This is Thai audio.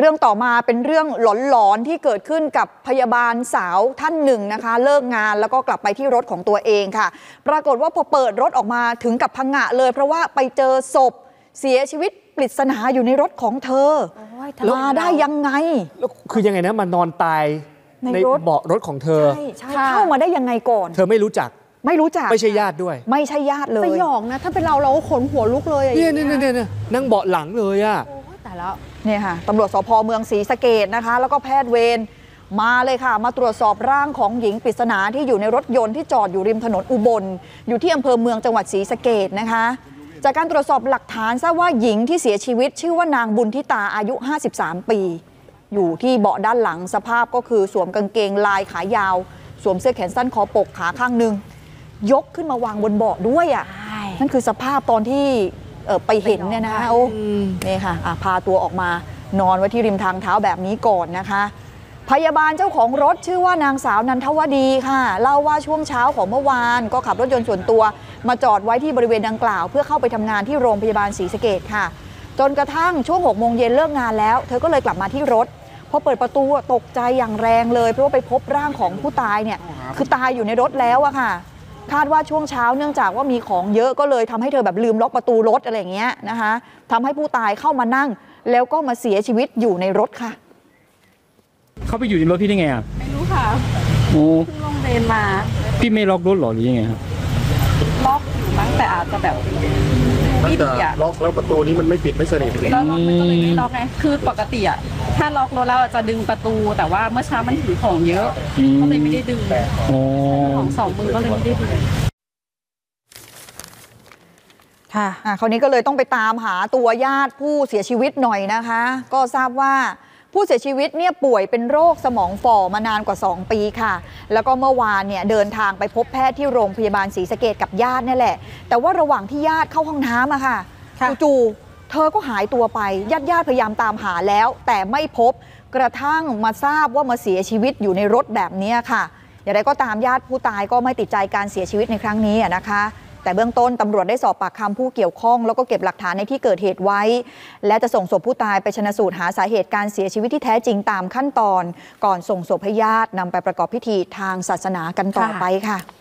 เรื่องต่อมาเป็นเรื่องหลอนๆที่เกิดขึ้นกับพยาบาลสาวท่านหนึ่งนะคะเลิกงานแล้วก็กลับไปที่รถของตัวเองค่ะปรากฏว่าพอเปิดรถออกมาถึงกับพังงะเลยเพราะว่าไปเจอศพเสียชีวิตปริศนาอยู่ในรถของเธอมาได้ยังไงแล้วคือยังไงนะมานอนตายในเบาะรถของเธอใช่เข้ามาได้ยังไงก่อนเธอไม่รู้จักไม่ใช่ญาติด้วยไม่ใช่ญาติเลยสยองนะถ้าเป็นเราก็ขนหัวลุกเลยเนี่ยนั่งเบาะหลังเลยอ่ะแต่แล้วเนี่ยค่ะตำรวจสภ.เมืองศรีสะเกษนะคะแล้วก็แพทย์เวรมาเลยค่ะมาตรวจสอบร่างของหญิงปริศนาที่อยู่ในรถยนต์ที่จอดอยู่ริมถนนอุบลอยู่ที่อำเภอเมืองจังหวัดศรีสะเกษนะคะจากการตรวจสอบหลักฐานทราบว่าหญิงที่เสียชีวิตชื่อว่านางบุญทิตาอายุ53ปีอยู่ที่เบาะด้านหลังสภาพก็คือสวมกางเกงลายขายาวสวมเสื้อแขนสั้นคอปกขาข้างนึงยกขึ้นมาวางบนเบาะด้วยอ่ะนั่นคือสภาพตอนที่ไปเห็นเนี่ยนะโอ้นี่ค่ะพาตัวออกมานอนไว้ที่ริมทางเท้าแบบนี้ก่อนนะคะพยาบาลเจ้าของรถชื่อว่านางสาวนันทวดีค่ะเล่าว่าช่วงเช้าของเมื่อวานก็ขับรถยนต์ส่วนตัวมาจอดไว้ที่บริเวณดังกล่าวเพื่อเข้าไปทำงานที่โรงพยาบาลศรีสะเกษค่ะจนกระทั่งช่วง6 โมงเย็นเลิกงานแล้วเธอก็เลยกลับมาที่รถพอเปิดประตูตกใจอย่างแรงเลยเพราะว่าไปพบร่างของผู้ตายเนี่ยคือตายอยู่ในรถแล้วอะค่ะคาดว่าช่วงเช้าเนื่องจากว่ามีของเยอะก็เลยทำให้เธอแบบลืมล็อกประตูรถอะไรอย่างเงี้ยนะคะทำให้ผู้ตายเข้ามานั่งแล้วก็มาเสียชีวิตอยู่ในรถค่ะเขาไปอยู่ในรถพี่ได้ไงอ่ะไม่รู้ค่ะโอ้เพิ่งลงเดินมาพี่ไม่ล็อกรถหรอหรือยังไงครับล็อกอยู่มั้งแต่อาจจะแบบไม่ดีอ่ะล็อกแล้วประตูนี้มันไม่ปิดไม่สนิทเลยล็อกมันก็เลยไม่ล็อกไงคือปกติอ่ะถ้าล็อกรถแล้วจะดึงประตูแต่ว่าเมื่อเช้ามันถือของเยอะก็เลยไม่ได้ดึงของ2 มือก็เลยไม่ได้ดึงค่ะคราวนี้ก็เลยต้องไปตามหาตัวญาติผู้เสียชีวิตหน่อยนะคะก็ทราบว่าผู้เสียชีวิตเนี่ยป่วยเป็นโรคสมองฝ่อมานานกว่า2 ปีค่ะแล้วก็เมื่อวานเนี่ยเดินทางไปพบแพทย์ที่โรงพยาบาลศรีสะเกษกับญาตินี่แหละแต่ว่าระหว่างที่ญาติเข้าห้องน้ำอะค่ะจู่ๆเธอก็หายตัวไปญาติพยายามตามหาแล้วแต่ไม่พบกระทั่งมาทราบว่ามาเสียชีวิตอยู่ในรถแบบนี้ค่ะอย่างไรก็ตามญาติผู้ตายก็ไม่ติดใจการเสียชีวิตในครั้งนี้นะคะแต่เบื้องต้นตำรวจได้สอบปากคำผู้เกี่ยวข้องแล้วก็เก็บหลักฐานในที่เกิดเหตุไว้และจะส่งศพผู้ตายไปชันสูตรหาสาเหตุการเสียชีวิตที่แท้จริงตามขั้นตอนก่อนส่งศพให้ญาตินำไปประกอบพิธีทางศาสนากันต่อไปค่ะ